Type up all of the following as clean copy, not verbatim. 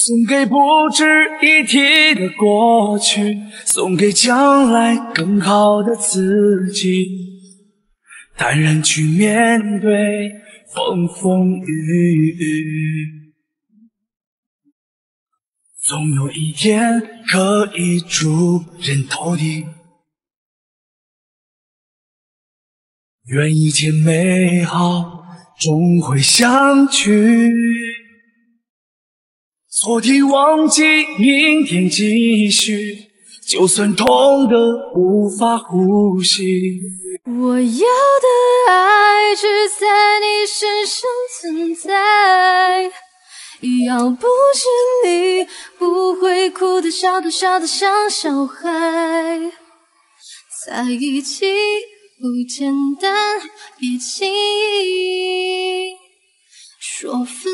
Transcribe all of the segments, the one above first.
送给不值一提的过去，送给将来更好的自己，坦然去面对风风雨雨，总有一天可以出人头地。愿一切美好终会相聚。昨天忘记，明天继续，就算痛得无法呼吸。 我要的爱只在你身上存在，要不是你，不会哭得笑得笑得像小孩。在一起不简单，别轻易说分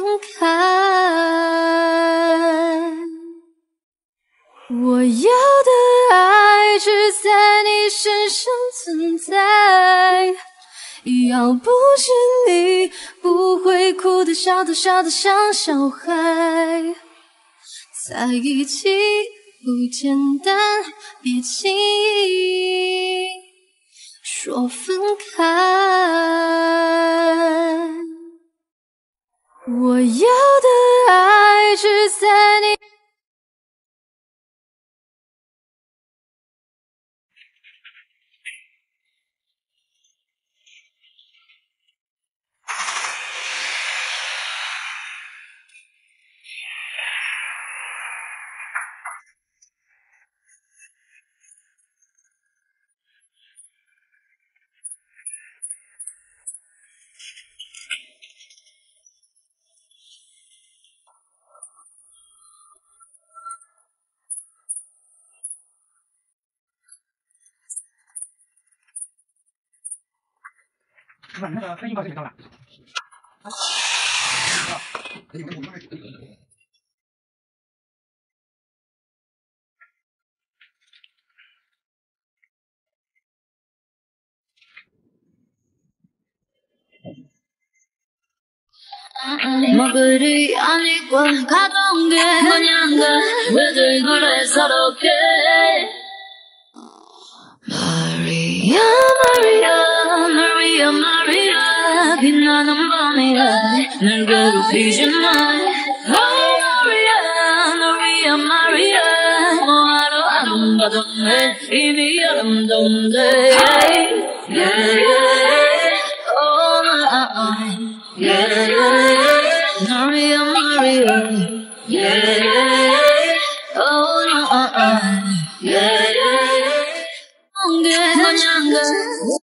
开。我要的爱只在你身上存在，要不是你，不会哭得笑得笑得像小孩。在一起不简单，别轻易说分开。我要的爱只在你。 那个飞鹰报这里到了。 먹으리 아니고 가던 게 뭐냐가 왜들 그래 서럽게 마리아 마리아 마리아 마리아 빛나는 밤이야 날 괴롭히지 마 Oh 마리아 마리아 마리아 뭐하러 안 받았네 이미 아름다운데 Yeah yeah Oh yeah yeah Maria Maria Yeah yeah Oh yeah yeah yeah